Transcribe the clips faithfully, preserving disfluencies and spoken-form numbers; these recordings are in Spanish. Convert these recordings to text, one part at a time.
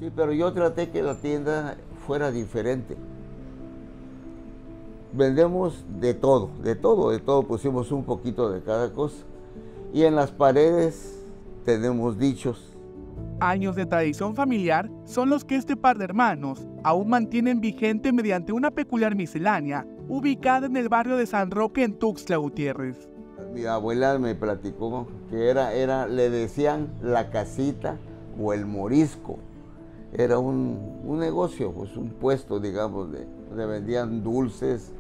Sí, pero yo traté que la tienda fuera diferente. Vendemos de todo, de todo, de todo, pusimos un poquito de cada cosa. Y en las paredes tenemos dichos. Años de tradición familiar son los que este par de hermanos aún mantienen vigente mediante una peculiar miscelánea ubicada en el barrio de San Roque en Tuxtla Gutiérrez. Mi abuela me platicó que era, era, le decían la casita o el morisco. Era un, un negocio, pues un puesto, digamos, de, de vendían dulces,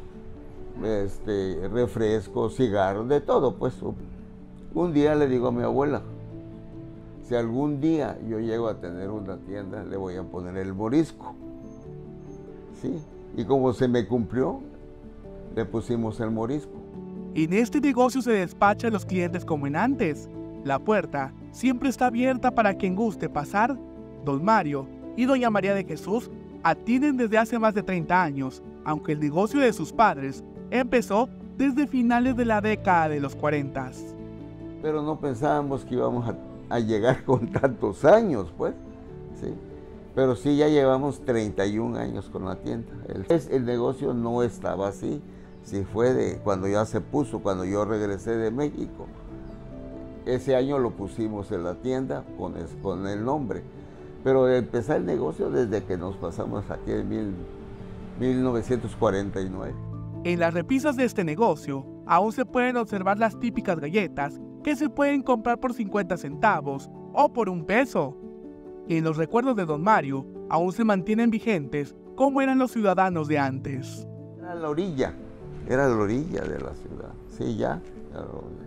este, refrescos, cigarros, de todo, pues. Un día le digo a mi abuela, si algún día yo llego a tener una tienda, le voy a poner el morisco. ¿Sí? Y como se me cumplió, le pusimos el morisco. En este negocio se despacha a los clientes como en antes. La puerta siempre está abierta para quien guste pasar. Don Mario y doña María de Jesús atienden desde hace más de treinta años, aunque el negocio de sus padres empezó desde finales de la década de los cuarenta. Pero no pensábamos que íbamos a, a llegar con tantos años, pues, ¿sí? Pero sí, ya llevamos treinta y un años con la tienda. El, el negocio no estaba así, sí fue de cuando ya se puso, cuando yo regresé de México. Ese año lo pusimos en la tienda con, es, con el nombre. Pero empezó el negocio desde que nos pasamos aquí en mil, mil novecientos cuarenta y nueve. En las repisas de este negocio aún se pueden observar las típicas galletas que se pueden comprar por cincuenta centavos o por un peso. En los recuerdos de Don Mario aún se mantienen vigentes como eran los ciudadanos de antes. Era la orilla, era la orilla de la ciudad, sí, ya. Ya,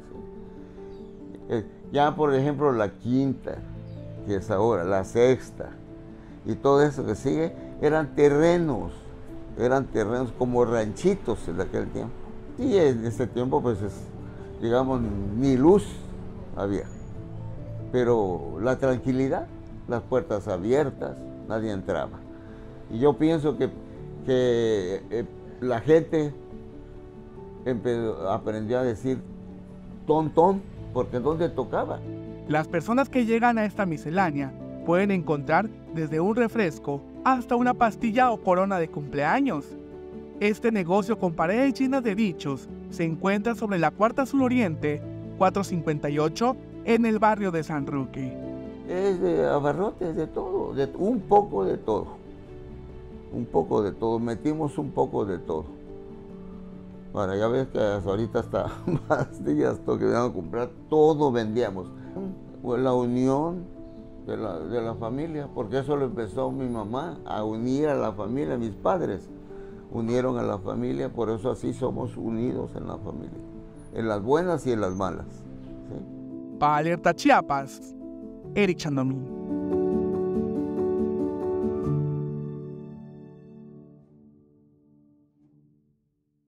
sí. eh, ya por ejemplo la quinta, que es ahora, la sexta, y todo eso que sigue, eran terrenos, eran terrenos como ranchitos en aquel tiempo. Y en ese tiempo, pues, es, digamos, ni luz había, pero la tranquilidad, las puertas abiertas, nadie entraba. Y yo pienso que, que eh, la gente empezó, aprendió a decir ton, ton, porque ¿dónde tocaba? Las personas que llegan a esta miscelánea pueden encontrar desde un refresco hasta una pastilla o corona de cumpleaños. Este negocio con paredes llenas de dichos se encuentra sobre la Cuarta Sur Oriente, cuatrocientos cincuenta y ocho, en el barrio de San Roque. Es de abarrotes, de todo, de, un poco de todo. Un poco de todo, metimos un poco de todo. Bueno, ya ves que ahorita hasta pastillas, todo que venían a comprar, todo vendíamos. Fue la unión de la, de la familia, porque eso lo empezó mi mamá, a unir a la familia, mis padres unieron a la familia, por eso así somos unidos en la familia, en las buenas y en las malas. ¿Sí? Para Alerta Chiapas, Eric Chandomí.